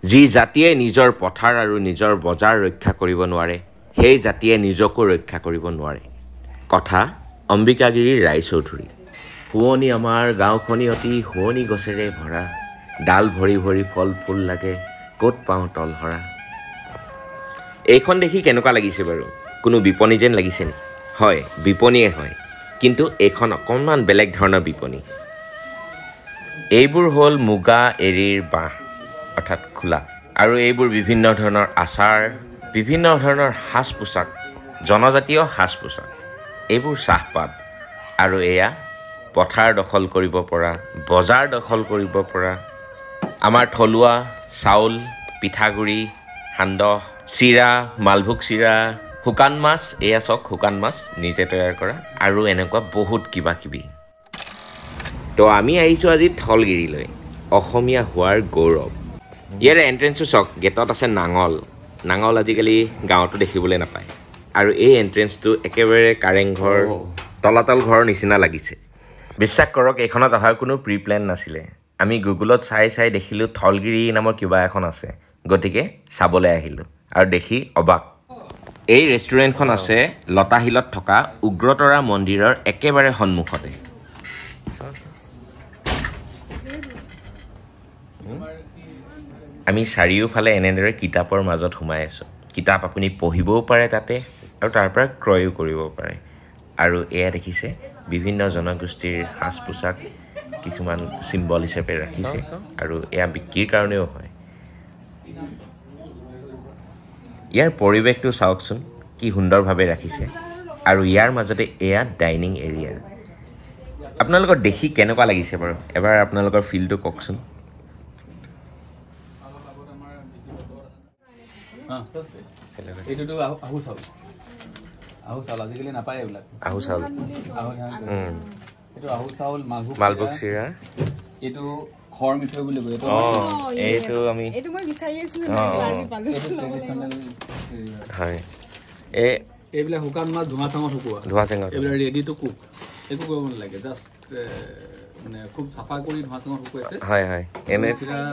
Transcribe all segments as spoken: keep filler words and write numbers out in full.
যি জাতিয়ে নিজৰ পথাৰ আৰু নিজৰ বজাৰ ৰক্ষা কৰিব নোৱাৰে সেই জাতিয়ে নিজকো ৰক্ষা কৰিব নোৱাৰে কথা অম্বিকাগিৰি ৰায়চৌধুৰী শুৱনি আমাৰ গাঁওখনি অতি শুৱনি গছেৰে ভৰা ডাল ভৰি ভৰি ফল ফুল লাগে ক'ত পাওঁ তলহৰা এইখন দেখি কেনেকুৱা লাগিছে বাৰু কোনো বিপণী যেন লাগিছে নি হয় বিপণীয়ে হয় কিন্তু এইখন অকণমান বেলেগ ধৰণৰ বিপণী এইবোৰ হ'ল মুগা এৰীৰ বাঁহ অৰ্থাৎ খোলা আৰু এইবোৰ বিভিন্ন ধৰণৰ আচাৰ বিভিন্ন ধৰণৰ সাজ পোছাক জনজাতীয় সাজ পোছাক এইবোৰ চাহপাত আৰু এয়া পথাৰ দখল কৰিব পৰা বজাৰ দখল কৰিব পৰা আমাৰ থলুৱা চাউল পিঠাগুৰি সান্দহ চিৰা মালভোগ চিৰা শুকান মাছ এয়া চক শুকান মাছ নিজে তৈয়াৰ কৰা আৰু এনেকুৱা বহুত কিবা কিবি তো আমি আহিছোঁ আজি থলগিৰিলৈ অসমীয়া হোৱাৰ গৌৰৱ ইয়াৰ এন্ট্ৰেন্সটো চক গেটত আছে নাঙল নাঙল আজিকালি গাঁৱতো দেখিবলৈ নাপায় আৰু এই এন্ট্ৰেন্সটো একেবাৰে কাৰেংঘৰ তলাতল ঘৰৰ নিচিনা লাগিছে বিশ্বাস কৰক এইখনত অহাৰ কোনো প্ৰি প্লেন নাছিলে আমি গুগলত চাই চাই দেখিলোঁ থলগিৰি নামৰ কিবা এখন আছে গতিকে চাবলৈ আহিলোঁ আৰু দেখি অবাক এই ৰেষ্টুৰেণ্টখন আছে লতাশিলত থকা উগ্ৰতৰা মন্দিৰৰ একেবাৰে সন্মুখতে আমি চাৰিওফালে এনেদৰে কিতাপৰ মাজত সোমাই আছোঁ কিতাপ আপুনি পঢ়িবও পাৰে তাতে আৰু তাৰ পৰা ক্ৰয়ো কৰিব পাৰে আৰু এয়া দেখিছে বিভিন্ন জনগোষ্ঠীৰ সাজ পোছাক কিছুমান চিম্বল হিচাপে ৰাখিছে আৰু এয়া বিক্ৰীৰ কাৰণেও হয় ইয়াৰ পৰিৱেশটো চাওকচোন কি সুন্দৰভাৱে ৰাখিছে আৰু ইয়াৰ মাজতে এয়া ডাইনিং এৰিয়া আপোনালোকৰ দেখি কেনেকুৱা লাগিছে বাৰু এবাৰ আপোনালোকৰ ফিলটো কওকচোন এইটোতো আহু চাউল আহু চাউল আজিকালি নাপায় এইবিলাক আহু চাউল এইটো আহু চাউল মালভোগ চিৰা এইটো খৰ মিঠৈ বুলি কয় এইটো আমি এইটো মই বিচাৰি আছিলোঁ আজি পালোঁ এইটো ট্ৰেডিশ্যনেল হয় এই এইবিলাক শুকান মাছ ধোঁৱা চাঙত শুকোৱা ধোঁৱা চাঙত এইবিলাক ৰেডি টু কুক একো কৰিব নালাগে জাষ্ট মানে খুব চাফা কৰি ধোঁৱা চাঙত শুকুৱাইছে হয় হয় এনে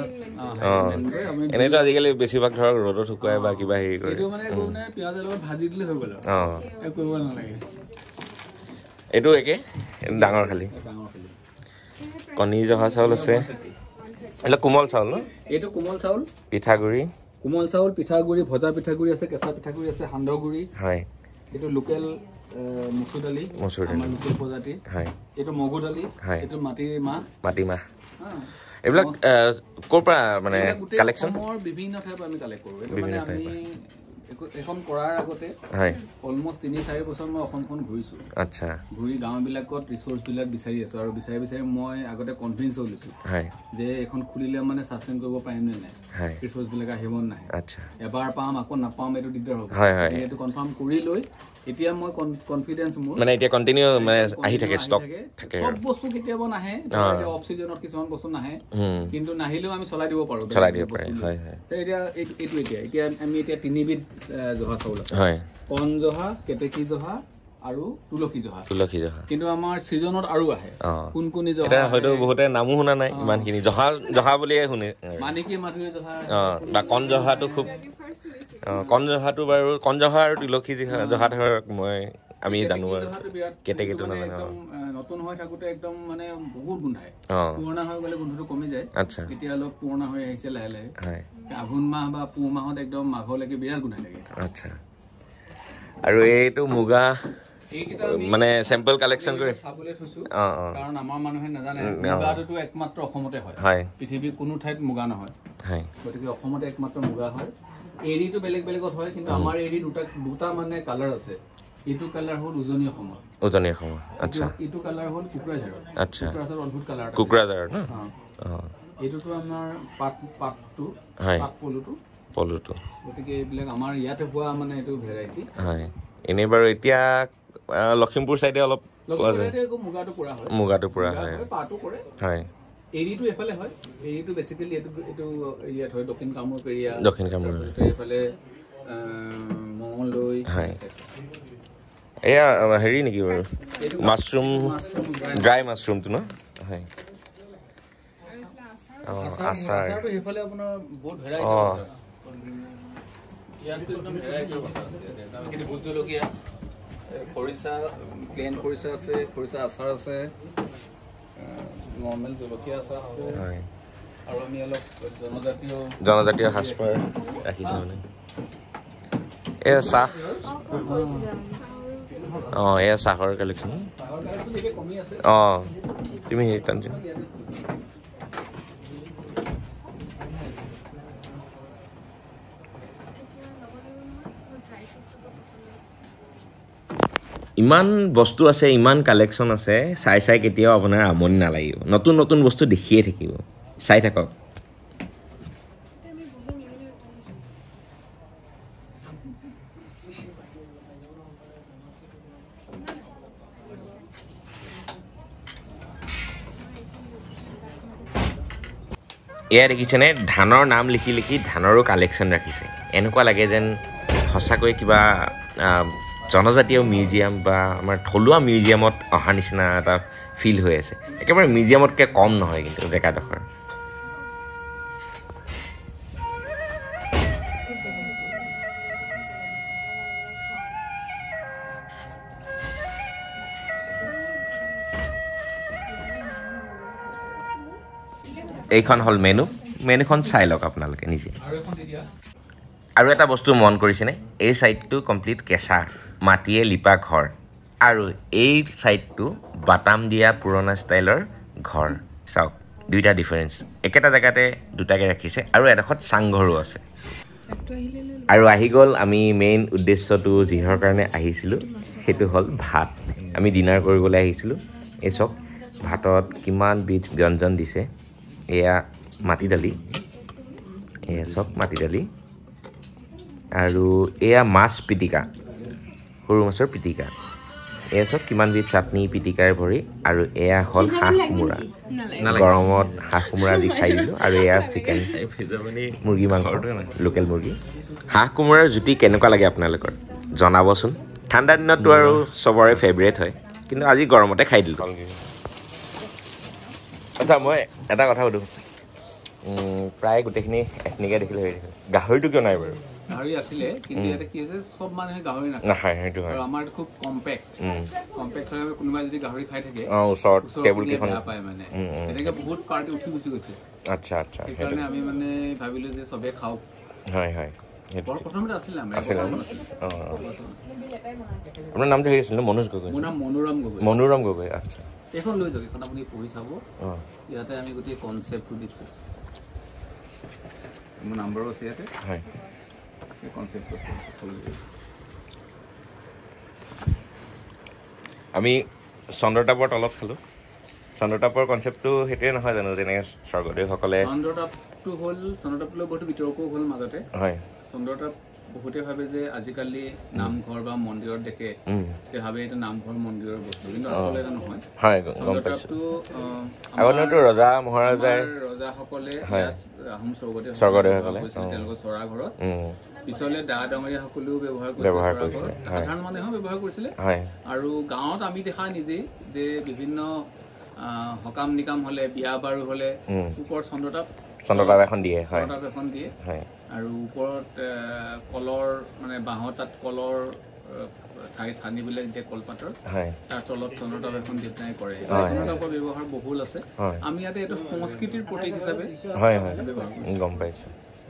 এনেতো আজিকালি বেছিভাগ ধৰক ৰ'দত শুকুৱাই বা কিবা হেৰি কৰে এইটো মানে মানে পিঁয়াজৰ লগত ভাজি দিলে হৈ গ'ল আৰু অঁ একো কৰিব নালাগে এইটো একে ডাঙৰ খালি ডাঙৰ খালি কণী জহা চাউল আছে এইবিলাক কোমল চাউল ন এইটো কোমল চাউল পিঠাগুড়ি কোমল চাউল পিঠাগুড়ি ভজা পিঠাগুড়ি আছে কেঁচা পিঠাগুড়ি আছে সান্দহ গুড়ি হয় এইটো লোকেল মচুৰ দালি মচুৰ দালি আমাৰ লোকেল প্ৰজাতিৰ হয় এইটো মগু দালি হয় এইটো মাটি মাহ মাটিমাহ এইবিলাক ক'ৰ পৰা মানে কালেকশ্যন অসমৰ বিভিন্ন ঠাইৰ পৰা আমি কালেক্ট কৰোঁ এইটো মানে আমি এখন কৰাৰ আগতে হয় অলমষ্ট তিনি চাৰি বছৰ মই অসমখন ঘূৰিছোঁ আচ্ছা ঘূৰি গাঁওবিলাকত ৰিচোৰ্চবিলাক বিচাৰি আছোঁ আৰু বিচাৰি বিচাৰি মই আগতে কনভিন্স হৈ লৈছোঁ হয় যে এখন খুলিলে মানে ছাষ্টেইন কৰিব পাৰিম নে নাই হয় ৰিচোৰ্চবিলাক আহিব নাহে আচ্ছা এবাৰ পাম আকৌ নাপাম এইটো দিগদাৰ হ'ব হয় হয় এইটো কনফাৰ্ম কৰি লৈ এতিয়া মই কনফিডেন্স মোৰ মানে এতিয়া কণ্টিনিউ মানে আহি থাকে ষ্টক থাকে সব বস্তু কেতিয়াবা নাহে অফ চিজনত কিছুমান বস্তু নাহে কিন্তু নাহিলেও আমি চলাই দিব পাৰোঁ চলাই দিব পাৰি হয় হয় এতিয়া এইটো এতিয়া এতিয়া আমি এতিয়া তিনিবিধ জহা চাউল আছে হয় কণ জহা কেতেকী জহা আৰু তুলসী জহা তুলসী জহা কিন্তু আমাৰ সিজনত আৰু আহে কোন কোন জহা এটা হয়তো বহুতে নামো শুনা নাই ইমানখিনি জহা জহা বুলিয়ে শুনে মানিকী মাধুৰী জহা বা কণ জহাটো খুব কণ জহাটো বাৰু কণ জহা আৰু তুলসী জহা ধৰক মই আমি জানো আৰু কেতেকীটো নাজানো নতুন হৈ থাকোঁতে একদম মানে বহুত গোন্ধায় পুৰণা হৈ গ'লে গোন্ধটো কমি যায় আচ্ছা এতিয়া অলপ পুৰণা হৈ আহিছে লাহে লাহে হয় আঘোণ মাহ বা পুহ মাহত একদম মাঘলৈকে বিৰাট গোন্ধাই থাকে আচ্ছা আৰু এইটো মুগা মানে চেম্পল কালেকশ্যন কৰি চাবলৈ থৈছোঁ অঁ অঁ কাৰণ আমাৰ মানুহে নাজানে মুগাটোতো একমাত্ৰ অসমতে হয় হয় পৃথিৱীৰ কোনো ঠাইত মুগা নহয় হয় গতিকে অসমতে একমাত্ৰ মুগা হয় এৰীটো বেলেগ বেলেগত হয় কিন্তু আমাৰ এৰী দুটা দুটা মানে কালাৰ আছে এইটো কালাৰ হ'ল উজনি অসমত উজনি অসমত আচ্ছা এইটো কালাৰ হ'ল কোকৰাঝাৰত আচ্ছা কোকৰাঝাৰত অদ্ভুত কালাৰ কোকৰাঝাৰত ন অঁ এইটোতো আমাৰ পাত পাতটো পাত পলুটো পলুটো গতিকে এইবিলাক আমাৰ ইয়াতে পোৱা মানে এইটো ভেৰাইটি হয় এনেই বাৰু এতিয়া লখিমপুৰ চাইডে অলপ পোৱা যায় মুগাটো পুৰা হয় মুগাটো পুৰা হয় পাতো কৰে হয় এৰীটো এফালে হয় এৰীটো বেছিকেলি এইটো এইটো এৰিয়াত হয় দক্ষিণ কামৰূপ এৰিয়া দক্ষিণ কামৰূপ এইফালে মঙলদৈ হয় এয়া হেৰি নেকি বাৰু মাছৰুম ড্ৰাই মাছৰুমটো ন হয় আচাৰ আচাৰটো সেইফালে আপোনাৰ বহুত ভেৰাইটি অ আছে ইয়াতো একদম ভেৰাইটি আচাৰ আছে কিন্তু ভোট জলকীয়া খৰিচা প্লেন খৰিচা আছে খৰিচা আচাৰ আছে নৰ্মেল জলকীয়া আচাৰ আছে হয় আৰু আমি অলপ জনজাতীয় জনজাতীয় সাজপাৰ ৰাখিছে মানে এয়া চাহ অঁ এয়া চাহৰ কালেকশ্যন অঁ তুমি সেই টানছি ইমান বস্তু আছে ইমান কালেকশ্যন আছে চাই চাই কেতিয়াও আপোনাৰ আমনি নালাগিব নতুন নতুন বস্তু দেখিয়ে থাকিব চাই থাকক এয়া দেখিছেনে ধানৰ নাম লিখি লিখি ধানৰো কালেকশ্যন ৰাখিছে এনেকুৱা লাগে যেন সঁচাকৈ কিবা জনজাতীয় মিউজিয়াম বা আমাৰ থলুৱা মিউজিয়ামত অহা নিচিনা এটা ফিল হৈ আছে একেবাৰে মিউজিয়ামতকৈ কম নহয় কিন্তু জেগাডোখৰ এইখন হ'ল মেনু মেনুখন চাই লওক আপোনালোকে নিজে আৰু এটা বস্তু মন কৰিছেনে এই ছাইডটো কমপ্লিট কেঁচা মাটিয়ে লিপা ঘৰ আৰু এই ছাইডটো বাটাম দিয়া পুৰণা ষ্টাইলৰ ঘৰ চাওক দুইটা ডিফাৰেঞ্চ একেটা জেগাতে দুটাকৈ ৰাখিছে আৰু এডোখৰত চাংঘৰো আছে আৰু আহি গ'ল আমি মেইন উদ্দেশ্যটো যিহৰ কাৰণে আহিছিলোঁ সেইটো হ'ল ভাত আমি ডিনাৰ কৰিবলৈ আহিছিলোঁ এই চাওক ভাতত কিমান বিধ ব্যঞ্জন দিছে এয়া মাটি দালি এয়া চাওক মাটি দালি আৰু এয়া মাছ পিটিকা সৰু মাছৰ পিটিকা এয়া চাওক কিমান বিধ চাটনি পিটিকাৰ ভৰি আৰু এয়া হ'ল হাঁহ কোমোৰা গৰমত হাঁহ কোমোৰা দি খাই দিলোঁ আৰু এয়া চিকেন মুৰ্গী মাংস লোকেল মুৰ্গী হাঁহ কোমোৰাৰ জুতি কেনেকুৱা লাগে আপোনালোকৰ জনাবচোন ঠাণ্ডা দিনততো আৰু চবৰে ফেভৰেট হয় কিন্তু আজি গৰমতে খাই দিলোঁ আচ্ছা মই এটা কথা সুধোঁ প্ৰায় গোটেইখিনি এথনিকে দেখিলে হৈ দেখিলে গাহৰিটো কিয় নাই বাৰু গাহৰি আছিলে কিন্তু ইয়াতে কি হৈছে সব মানুহে গাহৰি নাখায় সেইটো হয় আৰু আমাৰ খুব কম্পেক্ট কম্পেক্ট হ'লে কোনোবাই যদি গাহৰি খাই থাকে অঁ ওচৰত টেবুল কেইখন পায় মানে এনেকৈ বহুত পাৰ্টি উঠি গুচি গৈছে আচ্ছা আচ্ছা সেইকাৰণে আমি মানে ভাবিলোঁ যে চবেই খাওক হয় হয় প্ৰথমতে আছিলে আমাৰ আছিলে অঁ আপোনাৰ নামটো হেৰি আছিল ন মনোজ গগৈ মোৰ নাম মনোৰম গগৈ মনোৰম গগৈ আচ্ছা এইখন লৈ যাওক এইখন আপুনি পঢ়ি চাব ইয়াতে আমি গোটেই কনচেপ্টটো দিছোঁ মোৰ নাম্বাৰো আছে ইয়াতে হয় কনচেপ্ট আছে আমি চন্দ্ৰতাপৰ তলত খালোঁ চন্দ্ৰতাপৰ কনচেপ্টটো সেইটোৱে নহয় জানো যেনেকৈ স্বৰ্গদেউসকলে চন্দ্ৰতাপটো হ'ল চন্দ্ৰতাপলৈ বহুতো বিতৰ্কও হ'ল মাজতে হয় চন্দ্ৰতাপ বহুতে ভাবে যে আজিকালি নামঘৰ বা মন্দিৰত দেখে তে ভাবে এটা নামঘৰ মন্দিৰৰ বস্তু কিন্তু আচলতে এটা নহয় হয় গম পাইছোঁ আগতেতো ৰজা মহাৰজাৰ ৰজাসকলে আহোম স্বৰ্গদেউসকলে তেওঁলোকৰ চৰা ঘৰত পিছলে দা ডাঙৰীয়াসকলেও ব্যৱহাৰ কৰিছিলে সাধাৰণ মানুহেও ব্যৱহাৰ কৰিছিলে আৰু গাঁৱত আমি দেখা নিজেই যে বিভিন্ন সকাম নিকাম হ'লে বিয়া বাৰু হ'লে ওপৰত চন্দ্ৰতাপ চন্দ্ৰতাপ এখন দিয়ে হয় চন্দ্ৰতাপ এখন দিয়ে আৰু ওপৰত কলৰ মানে বাঁহৰ তাত কলৰ ঠাই ঠানি বোলে যেতিয়া কলপাতৰ তাৰ তলত চন্দ্ৰতাপ এখন দি পেলাই কৰে চন্দ্ৰতাপৰ ব্যৱহাৰ বহুল আছে আমি ইয়াতে এইটো সংস্কৃতিৰ প্ৰতীক হিচাপে হয় হয় গম পাইছোঁ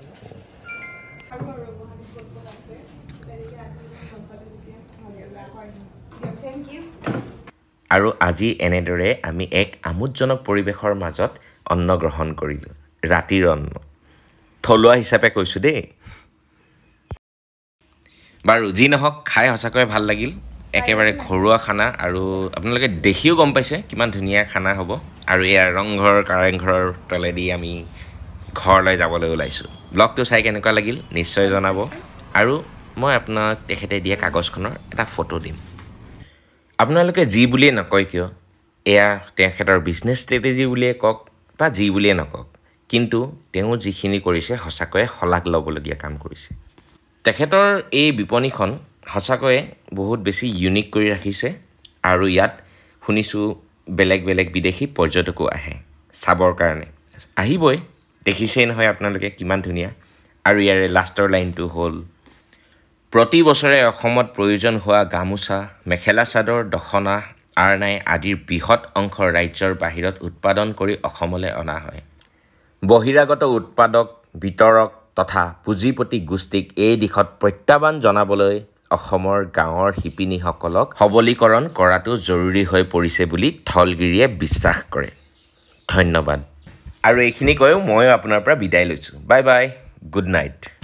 আৰু আজি এনেদৰে আমি এক আমোদজনক পৰিৱেশৰ মাজত অন্ন গ্ৰহণ কৰিলোঁ ৰাতিৰ অন্ন থলুৱা হিচাপে কৈছোঁ দেই বাৰু যি নহওক খাই সঁচাকৈ ভাল লাগিল একেবাৰে ঘৰুৱা খানা আৰু আপোনালোকে দেখিও গম পাইছে কিমান ধুনীয়া খানা হ'ব আৰু এয়া ৰংঘৰ কাৰেংঘৰৰ তলেদি আমি ঘৰলৈ যাবলৈ ওলাইছোঁ ব্লগটো চাই কেনেকুৱা লাগিল নিশ্চয় জনাব আৰু মই আপোনাক তেখেতে দিয়া কাগজখনৰ এটা ফটো দিম আপোনালোকে যি বুলিয়ে নকয় কিয় এয়া তেখেতৰ বিজনেছ ষ্ট্ৰেটেজি বুলিয়ে কওক বা যি বুলিয়ে নকওক কিন্তু তেওঁ যিখিনি কৰিছে সঁচাকৈয়ে শলাগ ল'বলগীয়া কাম কৰিছে তেখেতৰ এই বিপণীখন সঁচাকৈয়ে বহুত বেছি ইউনিক কৰি ৰাখিছে আৰু ইয়াত শুনিছোঁ বেলেগ বেলেগ বিদেশী পৰ্যটকো আহে চাবৰ কাৰণে আহিবই দেখিছেই নহয় আপোনালোকে কিমান ধুনীয়া আৰু ইয়াৰে লাষ্টৰ লাইনটো হ'ল প্ৰতি বছৰে অসমত প্ৰয়োজন হোৱা গামোচা মেখেলা চাদৰ দখনা আৰনাই আদিৰ বৃহৎ অংশ ৰাজ্যৰ বাহিৰত উৎপাদন কৰি অসমলৈ অনা হয় বহিৰাগত উৎপাদক বিতৰক তথা পুঁজিপতি গোষ্ঠীক এই দিশত প্ৰত্যাহ্বান জনাবলৈ অসমৰ গাঁৱৰ শিপিনীসকলক সবলীকৰণ কৰাটো জৰুৰী হৈ পৰিছে বুলি থলগিৰিয়ে বিশ্বাস কৰে ধন্যবাদ আৰু এইখিনি কৈও মই আপোনাৰ পৰা বিদায় লৈছোঁ বাই বাই গুড নাইট